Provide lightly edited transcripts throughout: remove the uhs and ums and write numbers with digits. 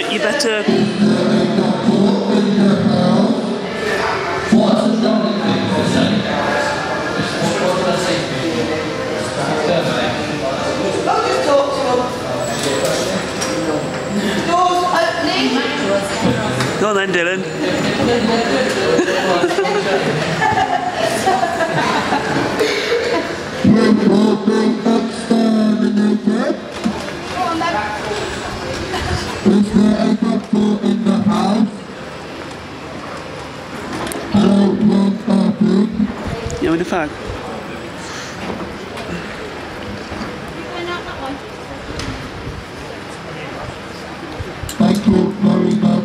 you better... Go on then, Dylan. Is there a doctor in the house? Hello, Red. You want a fag? Thank you very much.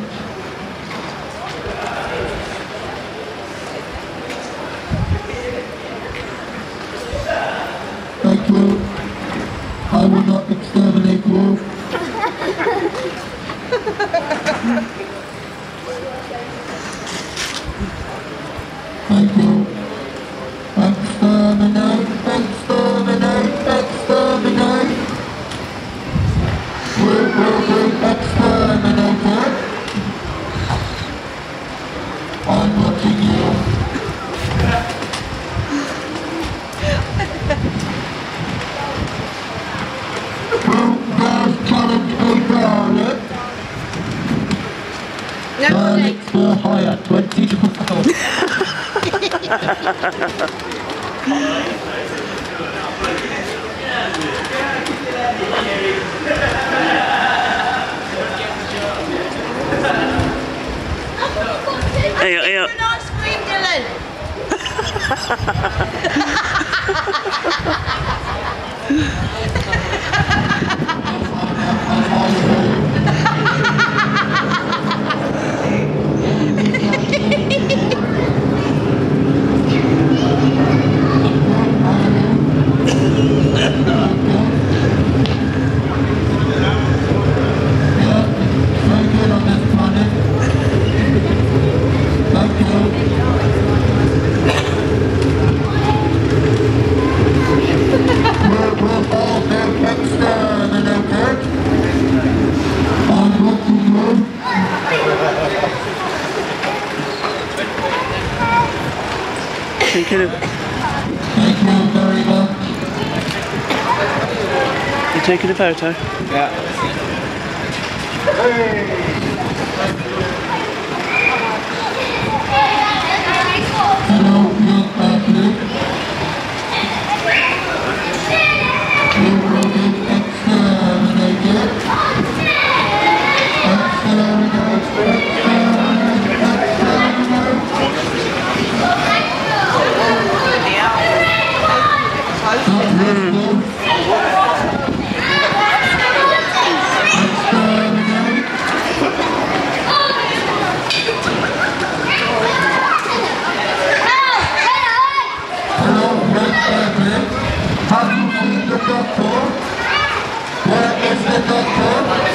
Thank you. I will not exterminate you. Thank you. Exterminate, exterminate, exterminate. We will be exterminated. I'm watching you. Who dares challenge a Dalek? Dalek for hire, 20 to Hey, An ice cream, Dylan. Thank you. Thank you very much. You taking a photo? Yeah. Hello, young athlete. You will be exterminated. Exterminate, have you seen the doctor? Where is the doctor?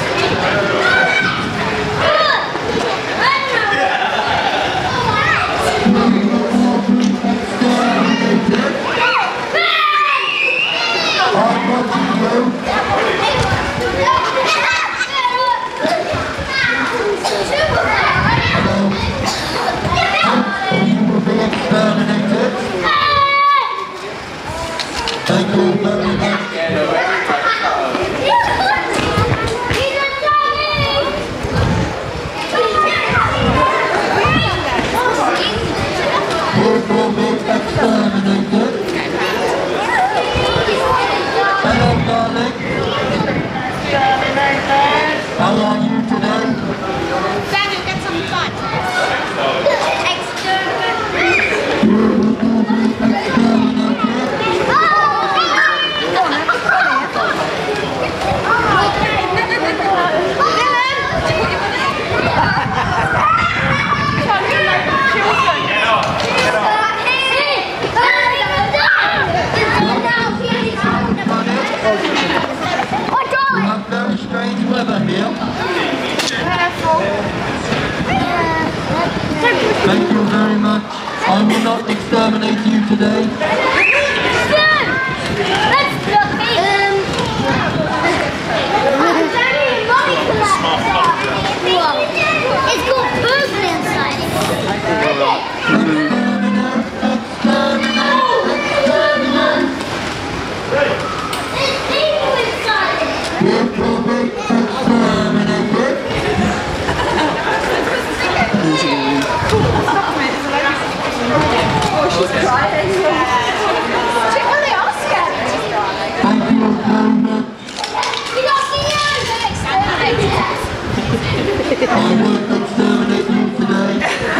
I'm watching you. You will be exterminated. Thank you very much. You will be exterminated. Hello, darling. How are you today? Daniel, get some fun. You will be exterminated. We have very strange weather here. Thank you very much. I will not exterminate you today. Oh, she's crying. Well, they are scared. Thank you very much. You got the exterminator. I won't exterminate you today.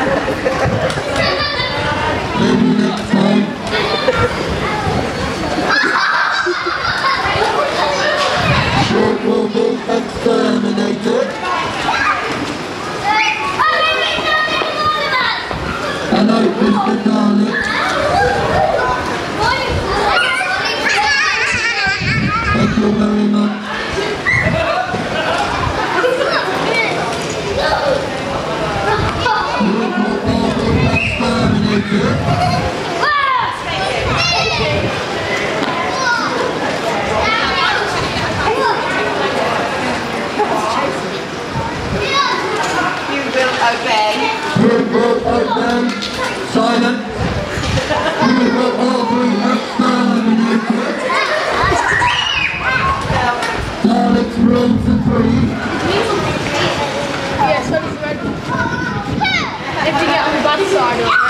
Maybe next time. Short will be exterminated. And I push the Daleks. Thank you very much. You will obey. You will obey. Silence. You will all be exterminated. Daleks rule supreme. Yes, what is red? If you get on the bad side of it.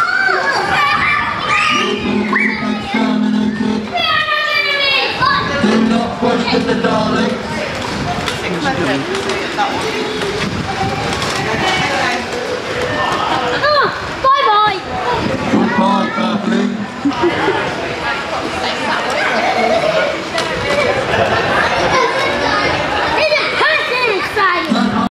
Exterminated. Do not question the Daleks.